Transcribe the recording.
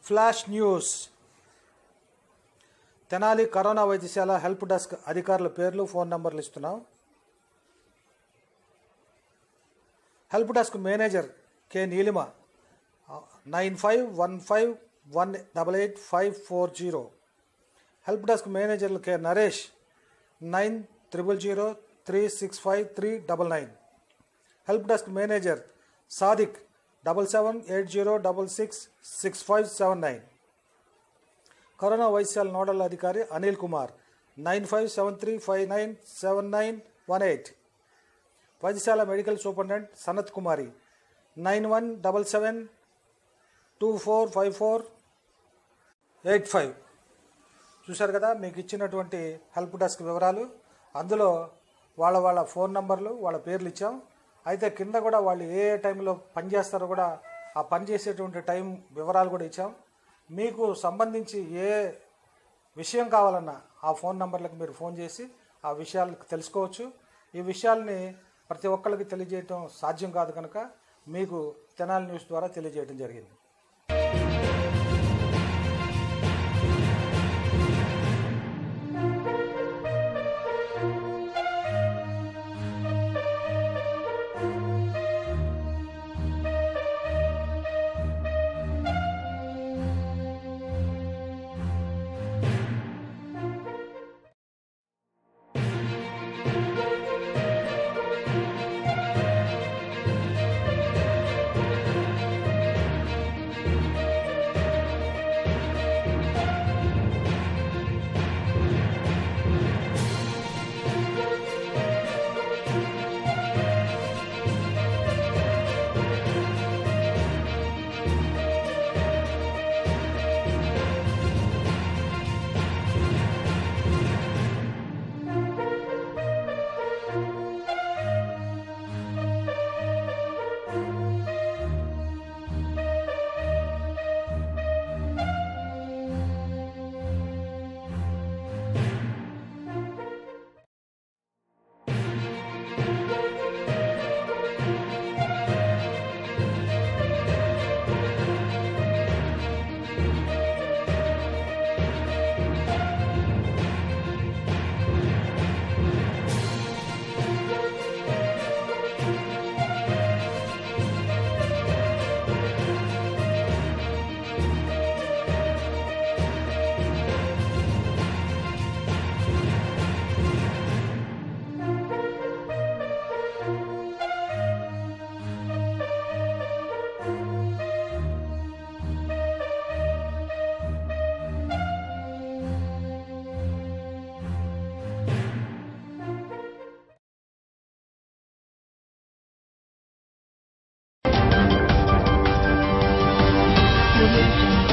Flash news. Tenali corona వైద్యశాల help desk అధికారుల పేర్లు, ఫోన్ నంబర్లు ఇస్తున్నాం. Help desk manager K Neelima 9515188540. Help desk మేనేజర్లు K Naresh 90036539. Help desk manager Sadiq 7780666579. Corona వైద్యశాల నోడల్ అధికారి అనిల్ కుమార్ 9573597918. వైద్యశాల మెడికల్ సూపరింటెండెంట్ సనత్ కుమారి 9177245485. చూశారు కదా మీకు ఇచ్చినటువంటి హెల్ప్ డెస్క్ వివరాలు. అందులో వాళ్ళ ఫోన్ నంబర్లు, వాళ్ళ పేర్లు ఇచ్చాం. అయితే కింద కూడా వాళ్ళు ఏ టైంలో పనిచేస్తారో కూడా ఆ పనిచేసేటువంటి టైం వివరాలు కూడా ఇచ్చాం. మీకు సంబంధించి ఏ విషయం కావాలన్నా ఆ ఫోన్ నంబర్లకు మీరు ఫోన్ చేసి ఆ విషయాలు తెలుసుకోవచ్చు. ఈ విషయాల్ని ప్రతి ఒక్కరికి తెలియజేయటం సాధ్యం కాదు కనుక మీకు తెనాలి న్యూస్ ద్వారా తెలియజేయడం జరిగింది. Audio Jungle.